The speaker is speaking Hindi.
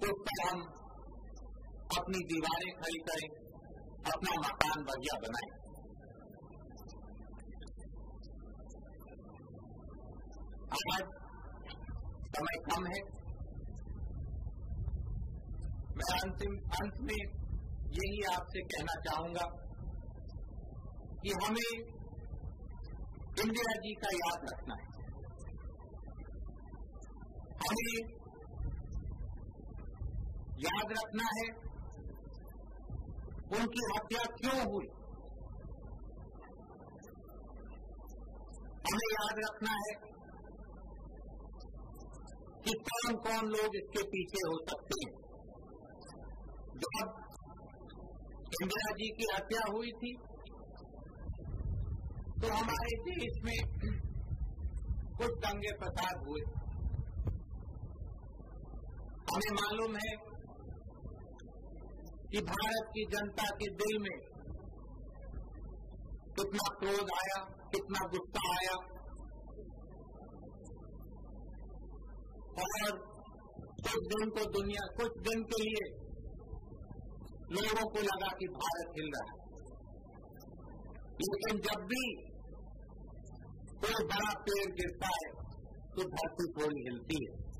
उस पर हम अपनी दीवारें खड़ी करें, अपना मकान बढ़िया बनाएं। आज समय कम है। मैं अंत में यही आपसे कहना चाहूंगा कि हमें इंदिरा जी का याद रखना है। हमें याद रखना है उनकी हत्या क्यों हुई। हमें याद रखना है कि कौन कौन लोग इसके पीछे हो सकते हैं। जब इंदिरा जी की हत्या हुई थी तो हमारे देश में कुछ दंगे फसाद हुए। हमें मालूम है कि भारत की जनता के दिल में कितना क्रोध आया, कितना गुस्सा आया, और कुछ दिन के लिए लोगों को लगा कि भारत हिल रहा है। लेकिन जब भी कोई बड़ा पेड़ गिरता है तो धरती थोड़ी हिलती है।